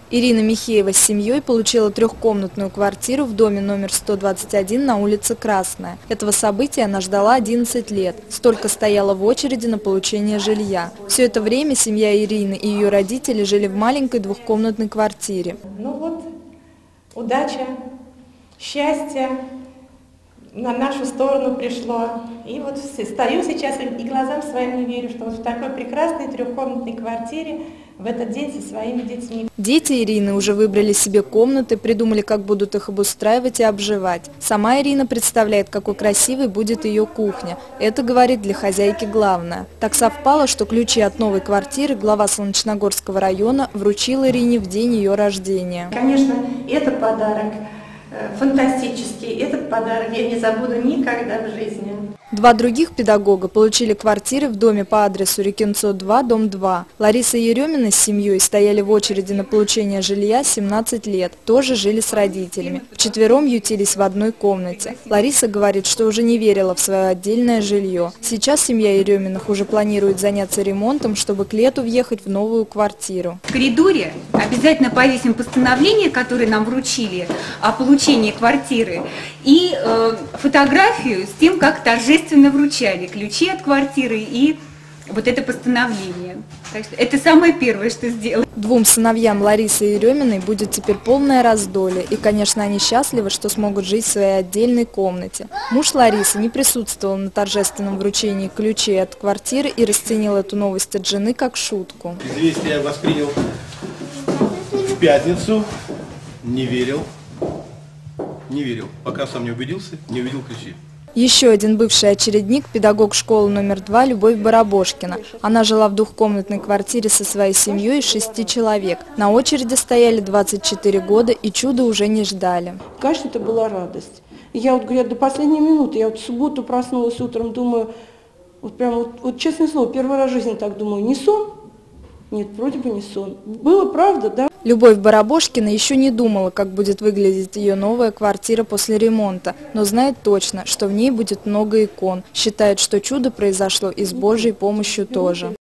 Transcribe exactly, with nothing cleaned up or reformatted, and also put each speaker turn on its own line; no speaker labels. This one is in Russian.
Ирина Михеева с семьей получила трехкомнатную квартиру в доме номер сто двадцать один на улице Красная. Этого события она ждала одиннадцать лет. Столько стояла в очереди на получение жилья. Все это время семья Ирины и ее родители жили в маленькой двухкомнатной квартире.
Ну вот, удача, счастье на нашу сторону пришло. И вот стою сейчас и глазам своим не верю, что вот в такой прекрасной трехкомнатной квартире в этот день со своими детьми.
Дети Ирины уже выбрали себе комнаты, придумали, как будут их обустраивать и обживать. Сама Ирина представляет, какой красивой будет ее кухня. Это, говорит, для хозяйки главное. Так совпало, что ключи от новой квартиры глава Солнечногорского района вручил Ирине в день ее рождения.
Конечно, это подарок фантастический. Этот подарок я не забуду никогда в жизни.
Два других педагога получили квартиры в доме по адресу Рекинцо два, дом два. Лариса Еремина с семьей стояли в очереди на получение жилья семнадцать лет. Тоже жили с родителями. Вчетвером ютились в одной комнате. Лариса говорит, что уже не верила в свое отдельное жилье. Сейчас семья Ереминых уже планирует заняться ремонтом, чтобы к лету въехать в новую квартиру.
В коридоре обязательно повесим постановление, которое нам вручили о получении квартиры, и э, фотографию с тем, как торжественно вручали ключи от квартиры и вот это постановление. Так что это самое первое, что сделали.
Двум сыновьям Ларисы Ереминой будет теперь полное раздолье. И, конечно, они счастливы, что смогут жить в своей отдельной комнате. Муж Ларисы не присутствовал на торжественном вручении ключей от квартиры и расценил эту новость от жены как шутку.
Известие я воспринял в пятницу, не верил. Не верил, пока сам не убедился, не увидел ключи.
Еще один бывший очередник – педагог школы номер два Любовь Барабошкина. Она жила в двухкомнатной квартире со своей семьей из шести человек. На очереди стояли двадцать четыре года и чуда уже не ждали.
Конечно, это была радость. И я вот, говорят, до последней минуты, я вот в субботу проснулась утром, думаю, вот прям вот, вот честное слово, первый раз в жизни так думаю, не сон? Нет, вроде бы не сон. Было правда, да?
Любовь Барабошкина еще не думала, как будет выглядеть ее новая квартира после ремонта, но знает точно, что в ней будет много икон. Считает, что чудо произошло и с Божьей помощью тоже.